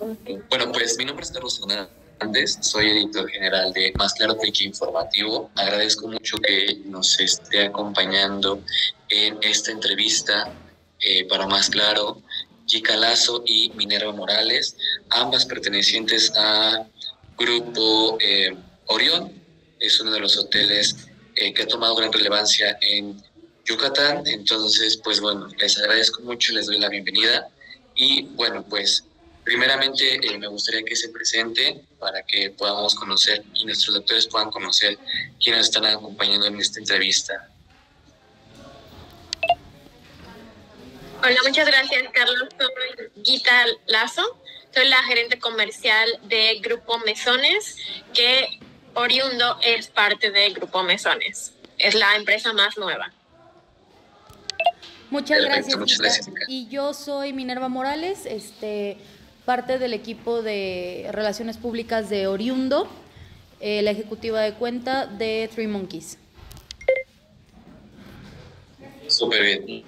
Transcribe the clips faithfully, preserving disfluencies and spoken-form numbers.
Bueno, pues mi nombre es Carlos Hernández, soy editor general de Más Claro Tech Informativo. Agradezco mucho que nos esté acompañando en esta entrevista eh, para Más Claro, Yika Lazo y Minerva Morales, ambas pertenecientes a Grupo eh, Orión. Es uno de los hoteles eh, que ha tomado gran relevancia en Yucatán. Entonces, pues bueno, les agradezco mucho, les doy la bienvenida. Y bueno, pues primeramente eh, me gustaría que se presente para que podamos conocer y nuestros doctores puedan conocer quiénes están acompañando en esta entrevista. Hola, muchas gracias, Carlos. Soy Gita Lazo, soy la gerente comercial de Grupo Mesones, que Oriundo es parte de Grupo Mesones. Es la empresa más nueva. Muchas Perfecto, gracias, muchas Gita. gracias, Gita. Y yo soy Minerva Morales, este, parte del equipo de Relaciones Públicas de Oriundo, eh, la ejecutiva de cuenta de Three Monkeys. Súper bien.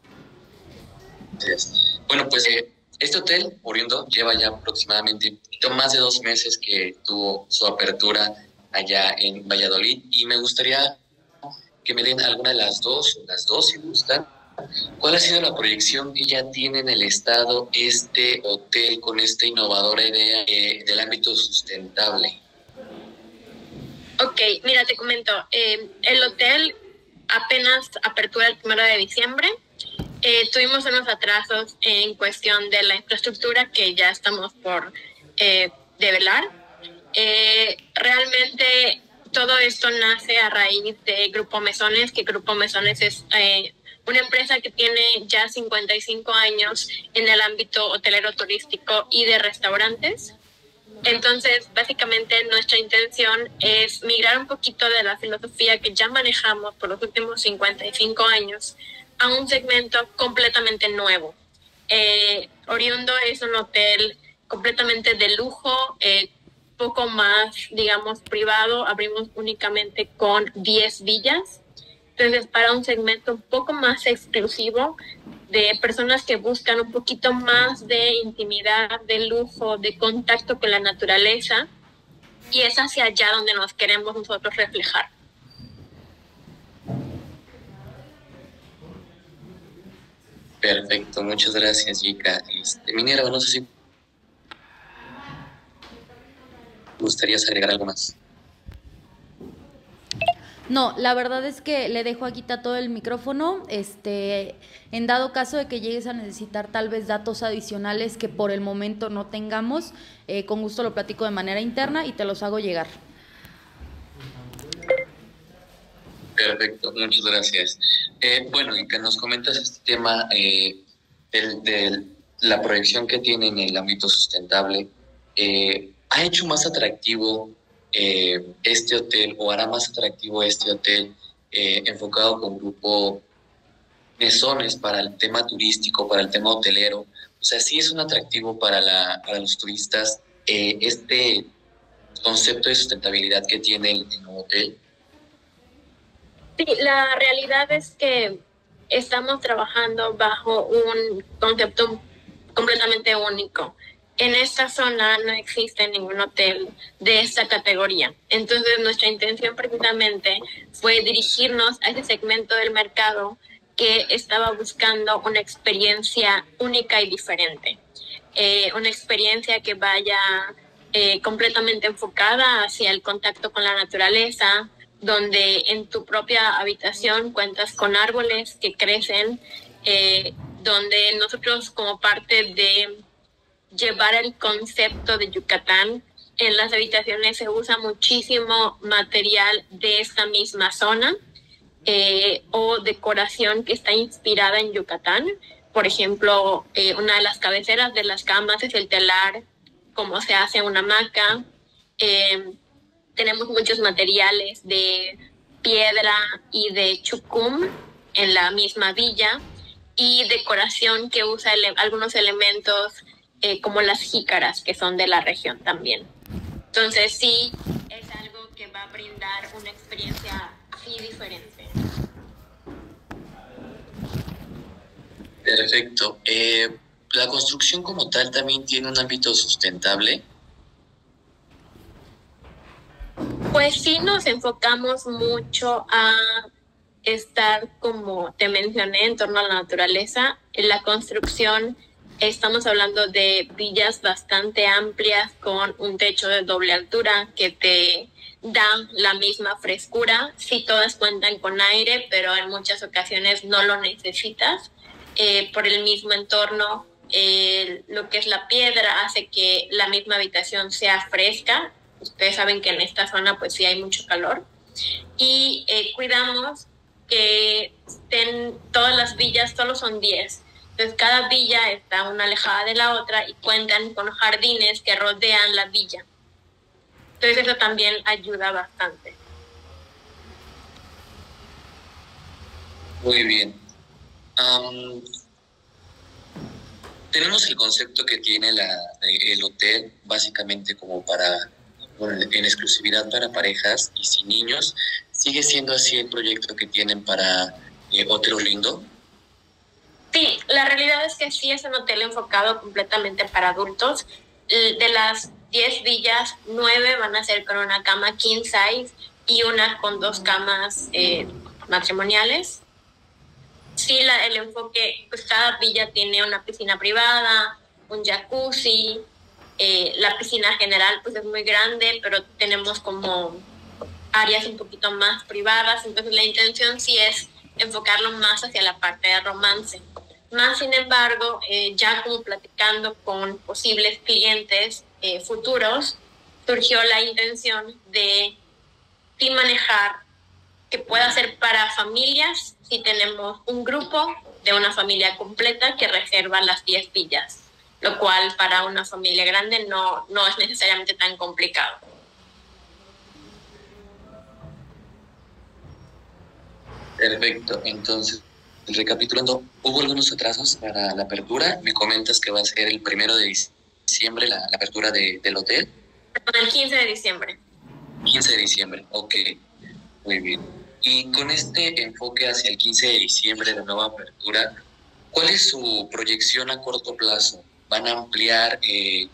Bueno, pues eh, este hotel, Oriundo, lleva ya aproximadamente un poquito más de dos meses que tuvo su apertura allá en Valladolid, y me gustaría que me den alguna de las dos, las dos si gustan. ¿Cuál ha sido la proyección que ya tiene en el estado este hotel con esta innovadora idea eh, del ámbito sustentable? Ok, mira, te comento. Eh, el hotel apenas apertura el primero de diciembre. Eh, tuvimos unos atrasos en cuestión de la infraestructura que ya estamos por eh, develar. Eh, realmente todo esto nace a raíz de Grupo Mesones, que Grupo Mesones es eh, una empresa que tiene ya cincuenta y cinco años en el ámbito hotelero turístico y de restaurantes. Entonces, básicamente nuestra intención es migrar un poquito de la filosofía que ya manejamos por los últimos cincuenta y cinco años a un segmento completamente nuevo. Eh, Oriundo es un hotel completamente de lujo, eh, poco más, digamos, privado. Abrimos únicamente con diez villas. Entonces, para un segmento un poco más exclusivo de personas que buscan un poquito más de intimidad, de lujo, de contacto con la naturaleza, y es hacia allá donde nos queremos nosotros reflejar. Perfecto, muchas gracias, Yika. Este, Minerva, no sé si gustarías agregar algo más. No, la verdad es que le dejo a Gita todo el micrófono, este, en dado caso de que llegues a necesitar tal vez datos adicionales que por el momento no tengamos, eh, con gusto lo platico de manera interna y te los hago llegar. Perfecto, muchas gracias. Eh, bueno, y que nos comentas este tema eh, del- de la proyección que tiene en el ámbito sustentable, eh, ¿ha hecho más atractivo eh, este hotel o hará más atractivo este hotel eh, enfocado con Grupo Mesones para el tema turístico, para el tema hotelero? O sea, sí es un atractivo para, la, para los turistas eh, este concepto de sustentabilidad que tiene el, el nuevo hotel. Sí, la realidad es que estamos trabajando bajo un concepto completamente único. En esta zona no existe ningún hotel de esta categoría. Entonces, nuestra intención precisamente fue dirigirnos a ese segmento del mercado que estaba buscando una experiencia única y diferente. Eh, una experiencia que vaya eh, completamente enfocada hacia el contacto con la naturaleza, donde en tu propia habitación cuentas con árboles que crecen, eh, donde nosotros como parte de llevar el concepto de Yucatán, en las habitaciones se usa muchísimo material de esta misma zona eh, o decoración que está inspirada en Yucatán. Por ejemplo, eh, una de las cabeceras de las camas es el telar, como se hace una hamaca. Eh, tenemos muchos materiales de piedra y de chucum en la misma villa, y decoración que usa ele- algunos elementos eh, como las jícaras, que son de la región también. Entonces sí, es algo que va a brindar una experiencia sí diferente. Perfecto. Eh, ¿La construcción como tal también tiene un ámbito sustentable? Pues sí nos enfocamos mucho a estar, como te mencioné, en torno a la naturaleza. En la construcción estamos hablando de villas bastante amplias con un techo de doble altura que te da la misma frescura. Sí, todas cuentan con aire, pero en muchas ocasiones no lo necesitas. Eh, por el mismo entorno, eh, lo que es la piedra hace que la misma habitación sea fresca. Ustedes saben que en esta zona pues sí hay mucho calor. Y eh, cuidamos que estén todas las villas, solo son diez. Entonces cada villa está una alejada de la otra y cuentan con jardines que rodean la villa. Entonces eso también ayuda bastante. Muy bien. Um, tenemos el concepto que tiene la, el hotel básicamente como para, bueno, en exclusividad para parejas y sin niños. ¿Sigue siendo así el proyecto que tienen para eh, Hotel Olindo? Sí, la realidad es que sí es un hotel enfocado completamente para adultos. De las diez villas, nueve van a ser con una cama king size y una con dos camas eh, matrimoniales. Sí, la, el enfoque, pues cada villa tiene una piscina privada, un jacuzzi, eh, la piscina general pues es muy grande, pero tenemos como áreas un poquito más privadas, entonces la intención sí es enfocarlo más hacia la parte de romance. Más sin embargo, eh, ya como platicando con posibles clientes eh, futuros, surgió la intención de sí manejar que pueda ser para familias si tenemos un grupo de una familia completa que reserva las diez villas, lo cual para una familia grande no, no es necesariamente tan complicado. Perfecto, entonces, recapitulando, hubo algunos atrasos para la apertura. Me comentas que va a ser el primero de diciembre la, la apertura de, del hotel. El quince de diciembre. quince de diciembre, ok, muy bien. Y con este enfoque hacia el quince de diciembre de nueva apertura, ¿cuál es su proyección a corto plazo? ¿Van a ampliar eh,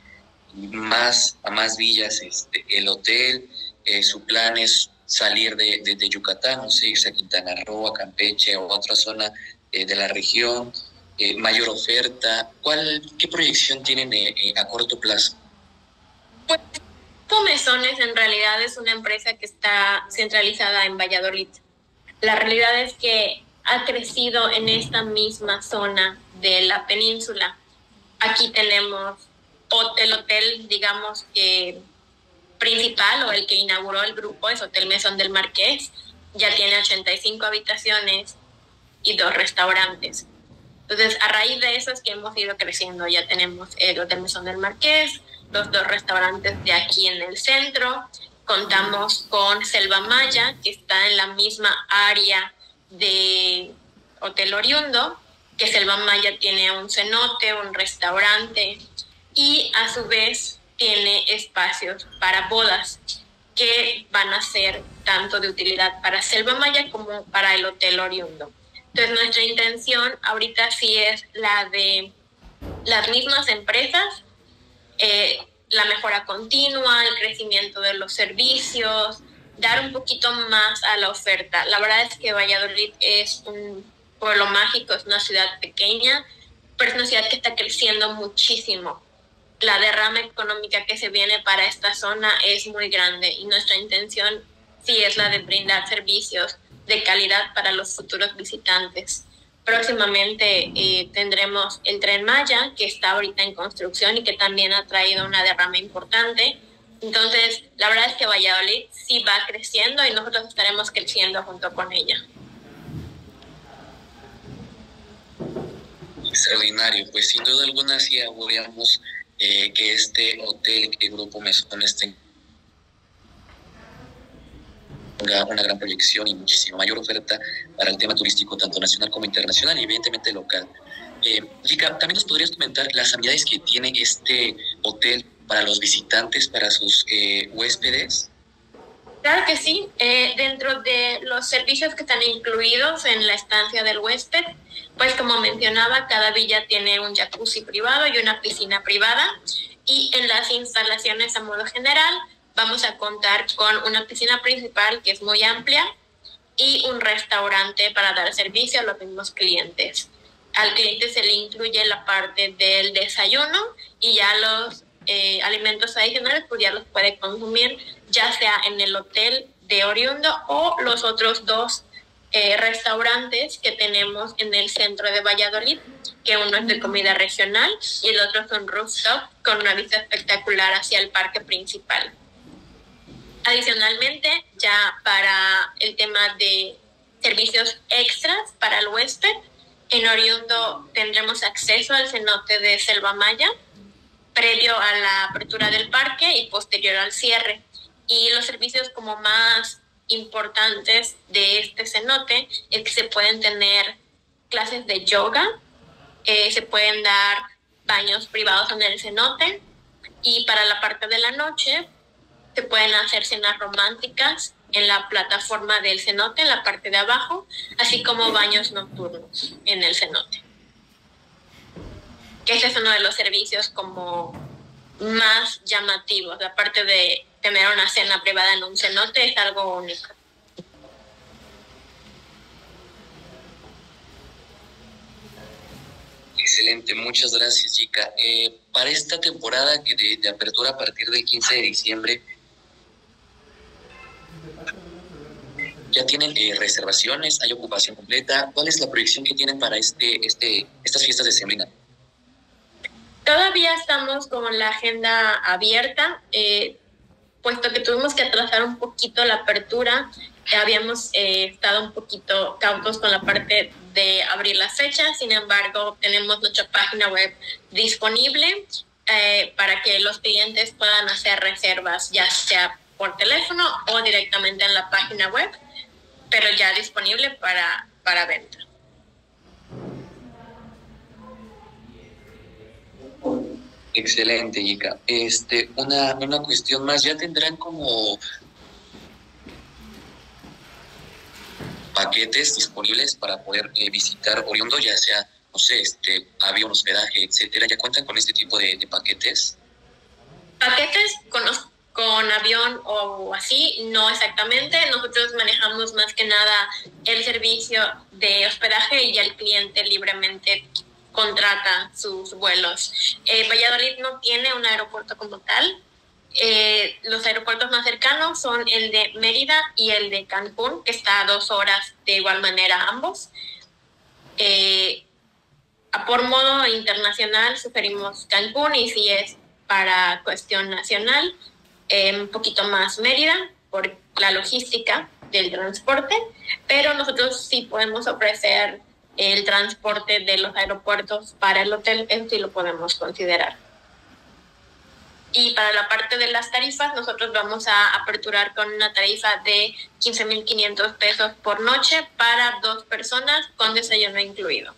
más a más villas este, el hotel? Eh, ¿Su plan es salir de, de, de Yucatán, no sé, irse a Quintana Roo, a Campeche o a otra zona eh, de la región? Eh, ¿Mayor oferta? ¿Cuál, ¿Qué proyección tienen eh, eh, a corto plazo? Pues Mesones en realidad es una empresa que está centralizada en Valladolid. La realidad es que ha crecido en esta misma zona de la península. Aquí tenemos el hotel, digamos que principal o el que inauguró el grupo es Hotel Mesón del Marqués. Ya tiene ochenta y cinco habitaciones y dos restaurantes. Entonces, a raíz de eso es que hemos ido creciendo. Ya tenemos el Hotel Mesón del Marqués, los dos restaurantes de aquí en el centro. Contamos con Selva Maya, que está en la misma área de Hotel Oriundo, que Selva Maya tiene un cenote, un restaurante y a su vez tiene espacios para bodas que van a ser tanto de utilidad para Selva Maya como para el Hotel Oriundo. Entonces nuestra intención ahorita sí es la de las mismas empresas, eh, la mejora continua, el crecimiento de los servicios, dar un poquito más a la oferta. La verdad es que Valladolid es un pueblo mágico, es una ciudad pequeña, pero es una ciudad que está creciendo muchísimo. La derrama económica que se viene para esta zona es muy grande y nuestra intención sí es la de brindar servicios de calidad para los futuros visitantes. Próximamente eh, tendremos el Tren Maya, que está ahorita en construcción y que también ha traído una derrama importante. Entonces, la verdad es que Valladolid sí va creciendo y nosotros estaremos creciendo junto con ella. Extraordinario, pues sin duda alguna sí auguramos eh, que este hotel, que el Grupo Mesón esté Una, una gran proyección y muchísima mayor oferta para el tema turístico, tanto nacional como internacional y evidentemente local. Eh, Lica, ¿también nos podrías comentar las amenidades que tiene este hotel para los visitantes, para sus eh, huéspedes? Claro que sí. Eh, dentro de los servicios que están incluidos en la estancia del huésped, pues como mencionaba, cada villa tiene un jacuzzi privado y una piscina privada. Y en las instalaciones a modo general vamos a contar con una piscina principal que es muy amplia y un restaurante para dar servicio a los mismos clientes. Al cliente se le incluye la parte del desayuno y ya los eh, alimentos adicionales pues ya los puede consumir ya sea en el hotel de Oriundo o los otros dos eh, restaurantes que tenemos en el centro de Valladolid, que uno es de comida regional y el otro es un rooftop con una vista espectacular hacia el parque principal. Adicionalmente, ya para el tema de servicios extras para el huésped, en Oriundo tendremos acceso al cenote de Selva Maya, previo a la apertura del parque y posterior al cierre. Y los servicios como más importantes de este cenote es que se pueden tener clases de yoga, eh, se pueden dar baños privados en el cenote y para la parte de la noche se pueden hacer cenas románticas en la plataforma del cenote, en la parte de abajo, así como baños nocturnos en el cenote. Que ese es uno de los servicios como más llamativos. Aparte de tener una cena privada en un cenote, es algo único. Excelente, muchas gracias, Chica. Eh, para esta temporada que de, de apertura a partir del quince de diciembre, ¿ya tienen eh, reservaciones? ¿Hay ocupación completa? ¿Cuál es la proyección que tienen para este, este, estas fiestas de Sembrina? Todavía estamos con la agenda abierta, eh, puesto que tuvimos que atrasar un poquito la apertura. Habíamos eh, estado un poquito cautos con la parte de abrir las fechas, sin embargo, tenemos nuestra página web disponible eh, para que los clientes puedan hacer reservas, ya sea por teléfono o directamente en la página web, pero ya disponible para, para venta. Excelente, Yika. Este, una, una cuestión más, ¿ya tendrán como paquetes disponibles para poder eh, visitar Oriundo, ya sea, no sé, este, avión, hospedaje, etcétera? ¿Ya cuentan con este tipo de, de paquetes? Paquetes con, con avión o así, no exactamente. Nosotros manejamos más que nada el servicio de hospedaje y ya el cliente libremente contrata sus vuelos. Eh, Valladolid no tiene un aeropuerto como tal. Eh, los aeropuertos más cercanos son el de Mérida y el de Cancún, que está a dos horas de igual manera ambos. Eh, a por modo internacional sugerimos Cancún, y si es para cuestión nacional, eh, un poquito más Mérida por la logística del transporte, pero nosotros sí podemos ofrecer el transporte de los aeropuertos para el hotel, eso sí lo podemos considerar. Y para la parte de las tarifas, nosotros vamos a aperturar con una tarifa de quince mil quinientos pesos por noche para dos personas con desayuno incluido.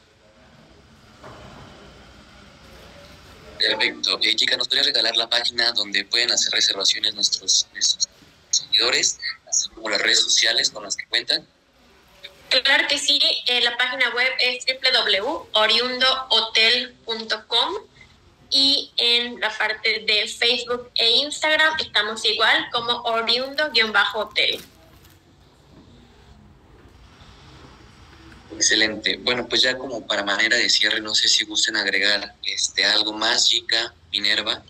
Perfecto. Eh, Chica, ¿nos podría regalar la página donde pueden hacer reservaciones nuestros, nuestros seguidores, así como las redes sociales con las que cuentan? Claro que sí, eh, la página web es doble u doble u doble u punto oriundo hotel punto com y en la parte de Facebook e Instagram estamos igual como oriundo-hotel. Excelente. Bueno, pues ya como para manera de cierre, no sé si gusten agregar este algo más, Chica, Minerva.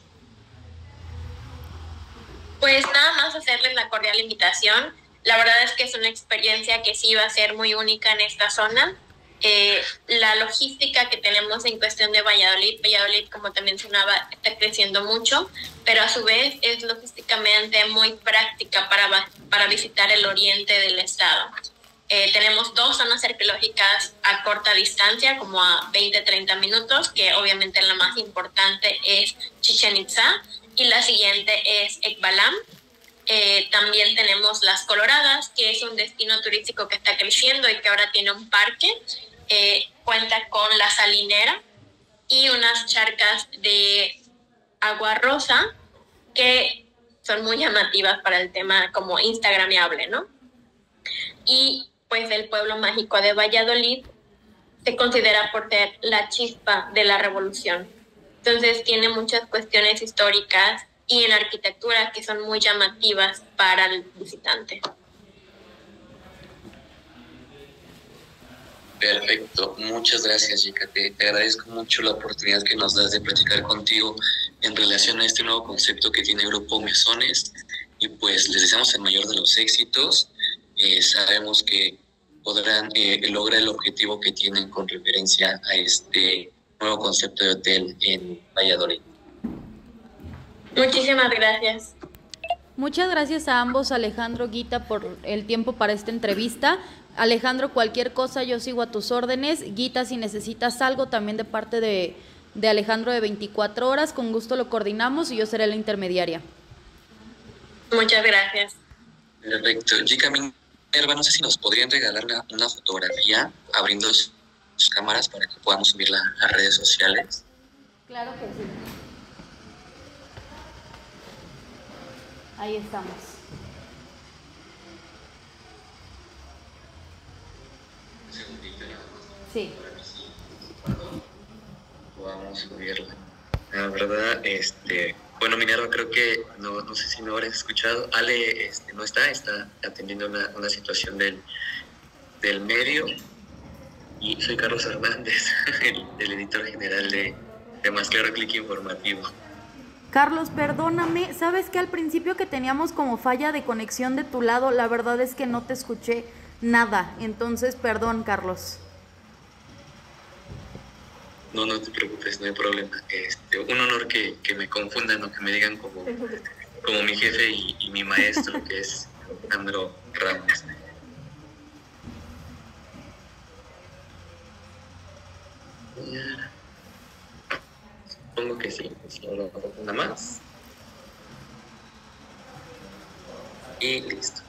Pues nada más hacerles la cordial invitación. La verdad es que es una experiencia que sí va a ser muy única en esta zona. Eh, la logística que tenemos en cuestión de Valladolid, Valladolid, como te mencionaba, está creciendo mucho, pero a su vez es logísticamente muy práctica para, para visitar el oriente del estado. Eh, tenemos dos zonas arqueológicas a corta distancia, como a veinte a treinta minutos, que obviamente la más importante es Chichén Itzá y la siguiente es Ekbalam. Eh, también tenemos Las Coloradas, que es un destino turístico que está creciendo y que ahora tiene un parque. Eh, cuenta con la salinera y unas charcas de agua rosa que son muy llamativas para el tema como instagramiable, ¿no? Y pues el pueblo mágico de Valladolid se considera por ser la chispa de la revolución. Entonces tiene muchas cuestiones históricas y en arquitectura que son muy llamativas para el visitante. Perfecto, muchas gracias, Yika. Te, te agradezco mucho la oportunidad que nos das de platicar contigo en relación a este nuevo concepto que tiene Grupo Mesones. Y pues les deseamos el mayor de los éxitos. Eh, sabemos que podrán eh, lograr el objetivo que tienen con referencia a este nuevo concepto de hotel en Valladolid. Muchísimas gracias. Muchas gracias a ambos, Alejandro, Guita, por el tiempo para esta entrevista. Alejandro, cualquier cosa yo sigo a tus órdenes. Guita, si necesitas algo también de parte de, de Alejandro de veinticuatro horas, con gusto lo coordinamos y yo seré la intermediaria. Muchas gracias. Perfecto. Yika, Minerva, no sé si nos podrían regalar una, una fotografía abriendo sus, sus cámaras para que podamos subirla a redes sociales. Claro que sí. Ahí estamos. Sí. Podamos subirla. La verdad, este, bueno, Minerva, creo que, no, no sé si me habrás escuchado, Ale este, no está, está atendiendo una, una situación del, del medio. Y soy Carlos Hernández, el, el editor general de, de Más Claro Click Informativo. Carlos, perdóname, ¿sabes que al principio que teníamos como falla de conexión de tu lado, la verdad es que no te escuché nada? Entonces, perdón, Carlos. No, no te preocupes, no hay problema. Este, un honor que, que me confundan o que me digan como, como mi jefe y, y mi maestro, que es Alejandro Ramos. Supongo que sí, solo una más. Y listo.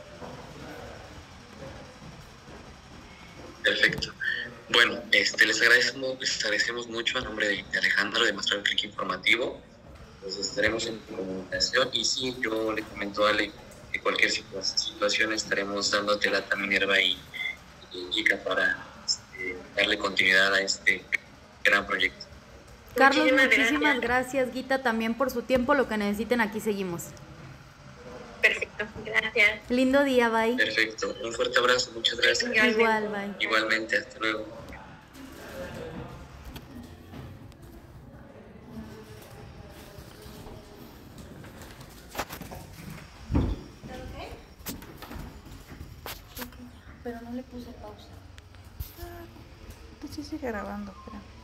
Perfecto. Bueno, este, les agradecemos, les agradecemos mucho a nombre de, de Alejandro de Más Claro Click Informativo. Pues estaremos en comunicación y sí, yo le comento a Ale que cualquier situación estaremos dándote la Minerva y, y Yika para este, darle continuidad a este gran proyecto. Carlos, Muchísimas muchísimas gracias. gracias, Guita, también por su tiempo. Lo que necesiten, aquí seguimos. Perfecto, gracias. Lindo día, bye. Perfecto, un fuerte abrazo, muchas gracias. Igualmente. Igual, bye. Igualmente, hasta luego. Pero no le puse pausa. Pues sí sigue grabando, espera.